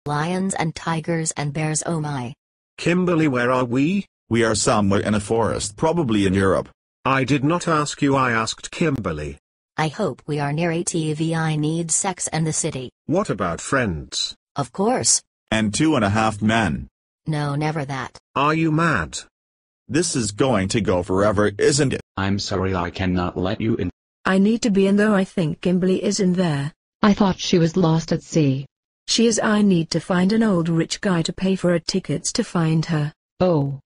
Lions and tigers and bears, oh my. Kimberly, where are we? We are somewhere in a forest, probably in Europe. I did not ask you, I asked Kimberly. I hope we are near a TV. I need sex and the city. What about friends? Of course. And 2.5 men. No, never that. Are you mad? This is going to go forever, isn't it? I'm sorry, I cannot let you in. I need to be in, though I think Kimberly is in there. I thought she was lost at sea. She is. I need to find an old rich guy to pay for her tickets to find her. Oh.